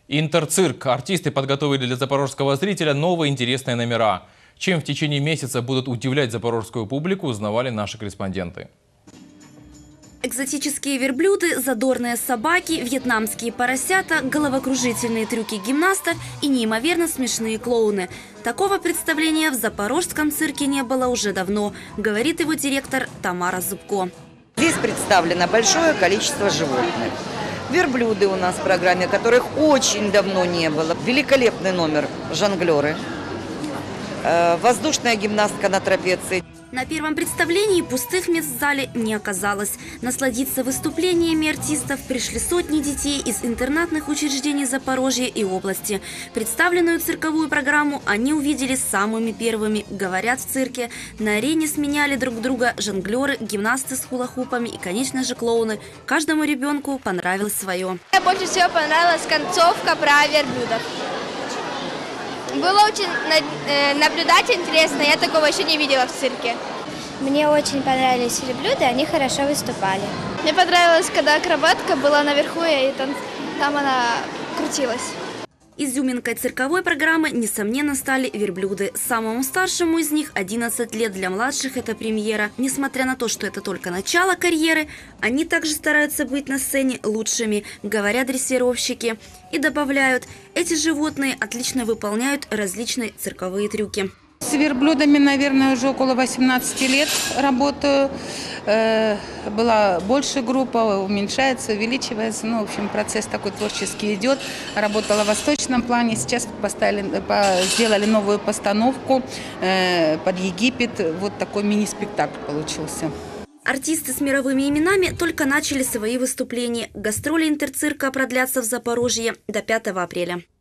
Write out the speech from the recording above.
Интерцирк. Артисты подготовили для запорожского зрителя новые интересные номера. Чем в течение месяца будут удивлять запорожскую публику, узнавали наши корреспонденты. Экзотические верблюды, задорные собаки, вьетнамские поросята, головокружительные трюки гимнастов и неимоверно смешные клоуны. Такого представления в запорожском цирке не было уже давно, говорит его директор Тамара Зубко. Здесь представлено большое количество животных. Верблюды у нас в программе, которых очень давно не было. Великолепный номер «Жонглеры». Воздушная гимнастка на трапеции. На первом представлении пустых мест в зале не оказалось. Насладиться выступлениями артистов пришли сотни детей из интернатных учреждений Запорожья и области. Представленную цирковую программу они увидели самыми первыми. Говорят, в цирке на арене сменяли друг друга жонглеры, гимнасты с хула-хупами и, конечно же, клоуны. Каждому ребенку понравилось свое. Мне больше всего понравилась концовка про верблюдов. Было очень наблюдать интересно, я такого еще не видела в цирке. Мне очень понравились верблюды, они хорошо выступали. Мне понравилось, когда акробатка была наверху, и там она крутилась. Изюминкой цирковой программы, несомненно, стали верблюды. Самому старшему из них 11 лет, для младших это премьера. Несмотря на то, что это только начало карьеры, они также стараются быть на сцене лучшими, говорят дрессировщики. И добавляют, эти животные отлично выполняют различные цирковые трюки. С верблюдами, наверное, уже около 18 лет работаю. Была больше группа, уменьшается, увеличивается. Ну, в общем, процесс такой творческий идет. Работала в восточном плане. Сейчас сделали новую постановку под Египет. Вот такой мини-спектакль получился. Артисты с мировыми именами только начали свои выступления. Гастроли интерцирка продлятся в Запорожье до 5 апреля.